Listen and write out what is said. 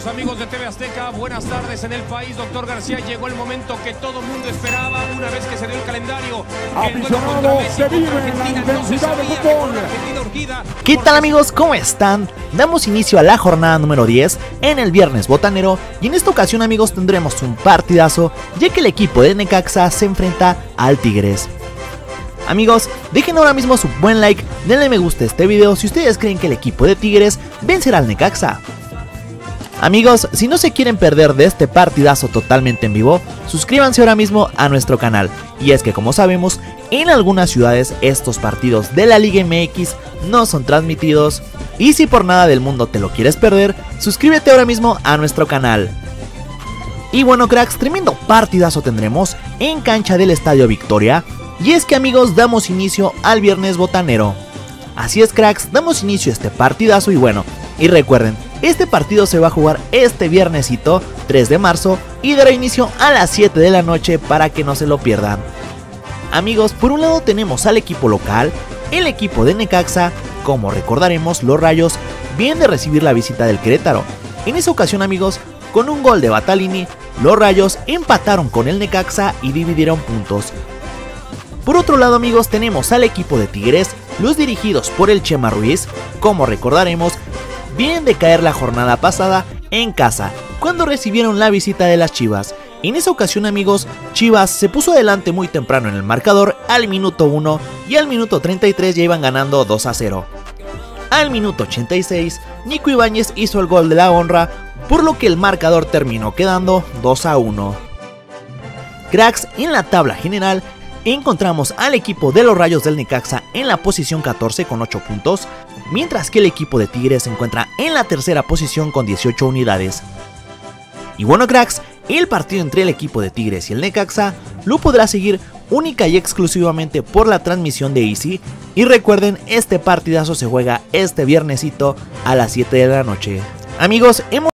amigos de TV Azteca, buenas tardes en el país. Doctor García, llegó el momento que todo el mundo esperaba una vez que se dio el calendario. ¿Qué tal amigos? ¿Cómo están? Damos inicio a la jornada número 10 en el Viernes Botanero y en esta ocasión amigos tendremos un partidazo ya que el equipo de Necaxa se enfrenta al Tigres. Amigos, dejen ahora mismo su buen like, denle me gusta a este video si ustedes creen que el equipo de Tigres vencerá al Necaxa. Amigos, si no se quieren perder de este partidazo totalmente en vivo, suscríbanse ahora mismo a nuestro canal. Y es que como sabemos, en algunas ciudades estos partidos de la Liga MX no son transmitidos. Y si por nada del mundo te lo quieres perder, suscríbete ahora mismo a nuestro canal. Y bueno cracks, tremendo partidazo tendremos en cancha del Estadio Victoria. Y es que amigos, damos inicio al Viernes Botanero. Así es cracks, damos inicio a este partidazo y bueno, y recuerden, este partido se va a jugar este viernesito 3 de marzo y dará inicio a las 7 de la noche para que no se lo pierdan. Amigos, por un lado tenemos al equipo local, el equipo de Necaxa, como recordaremos los Rayos vienen de recibir la visita del Querétaro. En esa ocasión amigos, con un gol de Batalini, los Rayos empataron con el Necaxa y dividieron puntos. Por otro lado amigos tenemos al equipo de Tigres, los dirigidos por el Chema Ruiz, como recordaremos, vienen de caer la jornada pasada en casa, cuando recibieron la visita de las Chivas. En esa ocasión amigos, Chivas se puso adelante muy temprano en el marcador al minuto 1 y al minuto 33 ya iban ganando 2-0. Al minuto 86, Nico Ibáñez hizo el gol de la honra, por lo que el marcador terminó quedando 2-1. Cracks, en la tabla general, encontramos al equipo de los Rayos del Necaxa en la posición 14 con 8 puntos, mientras que el equipo de Tigres se encuentra en la tercera posición con 18 unidades. Y bueno cracks, el partido entre el equipo de Tigres y el Necaxa lo podrá seguir única y exclusivamente por la transmisión de Easy. Y recuerden, este partidazo se juega este viernesito a las 7 de la noche. Amigos, hemos